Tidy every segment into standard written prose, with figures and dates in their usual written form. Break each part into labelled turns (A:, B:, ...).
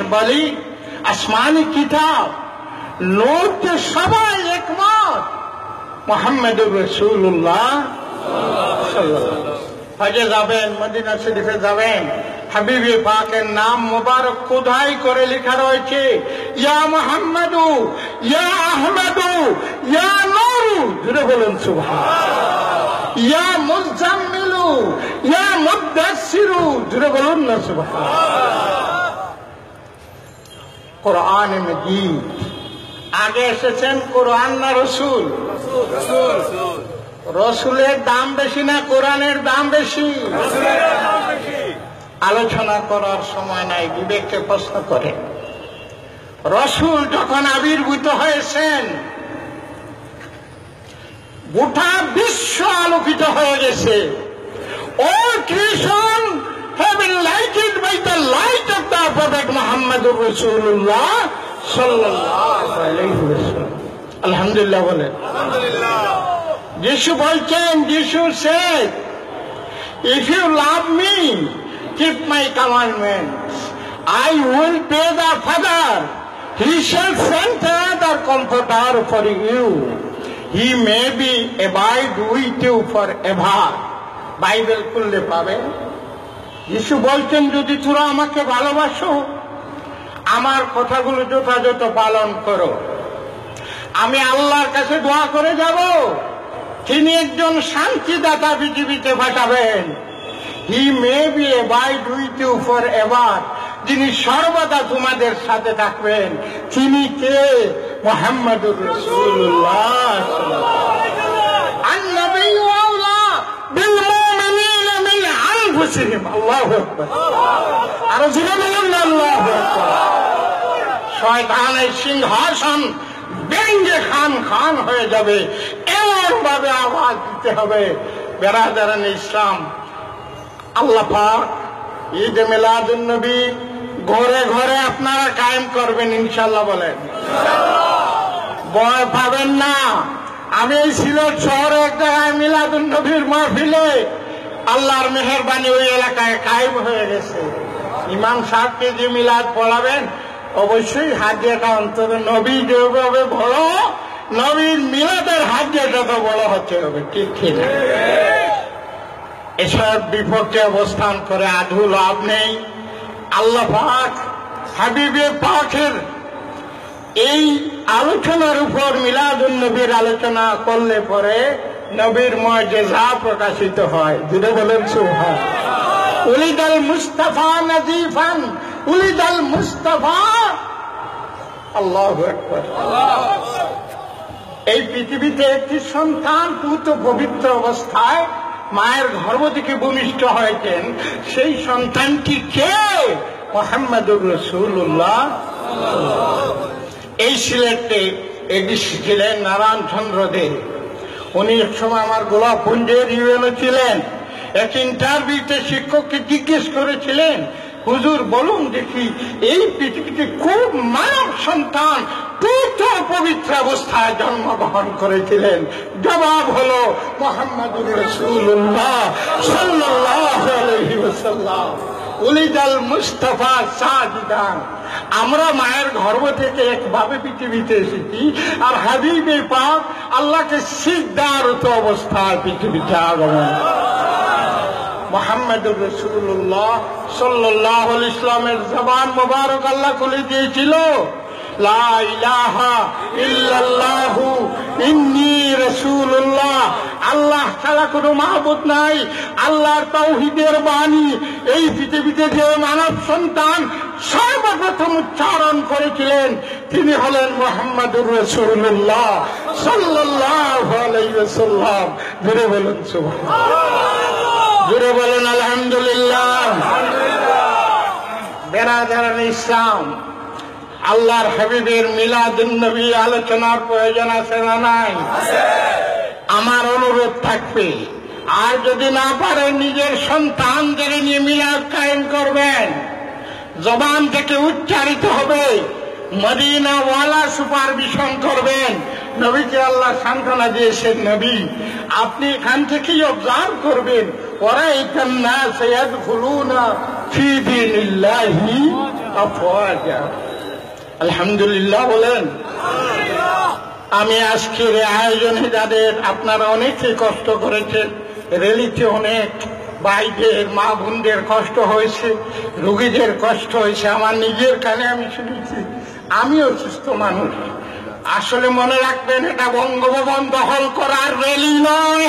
A: বলি আসমানি কিতাব নূরকে সবাই একমত মুহাম্মদুর রাসূলুল্লাহ হজে যাবেন, মদিনা শরীফে যাবেন, হাবিবে পাকের নাম মুবারক খোদাই করে লেখা রয়েছে ইয়া মুহাম্মাদু ইয়া আহমদু ইয়া নূরু, জুড়ে বলেন সুবহানাল্লাহ। ইয়া মুজাম্মিলু ইয়া মুদাসসিরু, জুড়ে বলুন না সুবহানাল্লাহ। কোরআন মাজিদ আগে এসেছেন কোরআন না রসুল? রসুলের দাম বেশি না কোরআনের দাম বেশি? আলোচনা করার সময় নাই, বিবেককে প্রশ্ন করে। রসুল যখন আবির্ভূত হয়েছেন গোটা বিশ্ব আলোকিত হয়ে গেছে। All creation have been lighted by the light of the Prophet Muhammadur Rasulullah sallallahu alayhi wa sallam. Alhamdulillah বলেন আলহামদুলিল্লাহ। যিশু বলছেন, যিশু said, if you love me, keep my commandments. I will pay the Father. He shall send another comforter for you. He may be abide with you forever. Bible খুললে পাবেন। যিশু বলছেন, যদি তোরা আমাকে ভালোবাসো, আমার কথাগুলো যথাযথ পালন করো, আমি আল্লাহর কাছে দোয়া করে যাব, তিনি একজন শান্তিদাতা পৃথিবীতে পাঠাবেন। He may be abide with you forever, যিনি সর্বদা তোমাদের সাথে থাকবেন। তিনি কে? মুহাম্মদুর রাসূলুল্লাহ সাল্লাল্লাহু আলাইহি ওয়াসাল্লাম। আন-নবিয়্যু আওলা বিল মুমিনিনা মিন আনফুসিহিম। আল্লাহু আকবার। আর জোরে বলুন আল্লাহু আকবার। শয়তানের সিংহাসন ভেঙে খান খান হয়ে যাবে, এমন ভাবে আওয়াজ দিতে হবে। বেরাদারান ইসলাম, আল্লাহ পাক ঈদ মিলাদুন নবী ঘরে ঘরে আপনারা কায়েম করবেন ইনশাআল্লাহ। বলেন ভয় পাবেন না। আমি এই সিলেট শহরে এক জায়গায় মিলাদুন নবীর মাহফিলে আল্লাহর মেহেরবানি ওই এলাকায় কায়েম হয়ে গেছে। ইমাম সাহেবকে যে মিলাদ পড়াবেন অবশ্যই হাদিয়াটা অন্তত নবী যেভাবে বড়, নবীর মিলাদের হাদিয়াটা তো বড় হচ্ছে হবে, ঠিক কিনা? এসব বিপক্ষে অবস্থান করে আধু লাভ নেই। আল্লাহ পাক হাবিবে পাকের এই আলোচনার উপর মিলাদুন নবীর আলোচনা করলে পরে নবীর মুজিজা প্রকাশিত হয়। যদি বলেন সুবহানাল্লাহ। উলিদাল মুস্তাফা নাজিফান, উলিদাল মুস্তাফা। আল্লাহু আকবার। এই পৃথিবীতে একটি সন্তান পুত পবিত্র অবস্থায় মায়ের গর্ভ থেকে ভূমিষ্ঠ হয়েছেন। সেই সন্তানটি কে? মুহাম্মদুর রাসূলুল্লাহ। এই সিলেটে ছিলেন নারায়ণ চন্দ্র দে। উনি এক সময় আমার গোলাপপুঞ্জের ইউএনও ছিলেন। এক ইন্টারভিউতে শিক্ষককে জিজ্ঞেস করেছিলেন, হুজুর বলুন দেখি, এই পৃথিবীতে খুব মানব সন্তান পূত পবিত্র অবস্থায় জন্মগ্রহণ করেছিলেন। জবাব হলো মুহাম্মদুর রাসূলুল্লাহ সাল্লাল্লাহু আলাইহি ওয়াসাল্লাম। উলিদাল মুস্তাফা সাজিদান। আমরা মায়ের গর্ভ থেকে একভাবে পৃথিবীতে এসেছি, আর হাবিবে পাক আল্লাহকে সিজদারত অবস্থায় পৃথিবীতে আগমন। মুহাম্মদুর রাসূলুল্লাহ সাল্লাল্লাহু আলাইহি ওয়াসাল্লামের জবান মোবারক আল্লাহ খুলে দিয়েছিল, লা ইলাহা ইল্লাল্লাহু ইন্নী রাসূলুল্লাহ। আল্লাহ ছাড়া কোনো মাহবুদ নাই। আল্লাহর তাওহীদের বাণী এই পৃথিবীতে যে মানব সন্তান সর্বপ্রথম উচ্চারণ করেছিলেন তিনি হলেন মুহাম্মদুর রাসূলুল্লাহ সাল্লাল্লাহু আলাইহি ওয়াসাল্লাম। জোরে বলুন সুবহানাল্লাহ, জোরে বলেন আলহামদুলিল্লাহ। বেরাদারান ইসলাম, আল্লাহর হাবিবের মিলাদুন নবী আলোচনার প্রয়োজন আছে না নাই? আমার অনুরোধ থাকবে, আর যদি না পারেন নিজের সন্তানদের নিয়ে মিলাদ কায়েম করবেন। জবান থেকে উচ্চারিত হবে, মদিনা ওয়ালা সুপারভিশন করবেন। নবীকে আল্লাহ সান্ত্বনা দিয়েছেন, নবী আপনি এখান থেকেই অবজার্ভ করবেন, ওরা এখান না সৈয়দ ফুলুনা ফি দীনিল্লাহি أفواجا আলহামদুলিল্লাহ বলেন। আমি আজকের আয়োজনে যাদের আপনারা অনেকে কষ্ট করেছেন, রেলিতে অনেক ভাইদের মা বোনদের কষ্ট হয়েছে, রোগীদের কষ্ট হয়েছে, আমার নিজের কানে আমি শুনেছি। আমিও সুস্থ মানুষ। আসলে মনে রাখবেন, এটা বঙ্গভবন দখল করার রেলি নয়,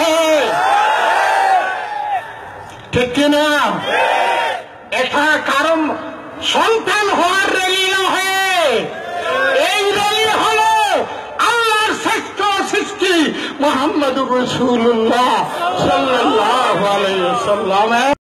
A: ঠিক কিনা? এটা কারণ সন্তান হওয়ার রেলি নয়। এই রেলি হলো আল্লাহর শ্রেষ্ঠ সৃষ্টি মুহাম্মদুর রাসূলুল্লাহ সাল্লাল্লাহু আলাইহি ওয়াসাল্লাম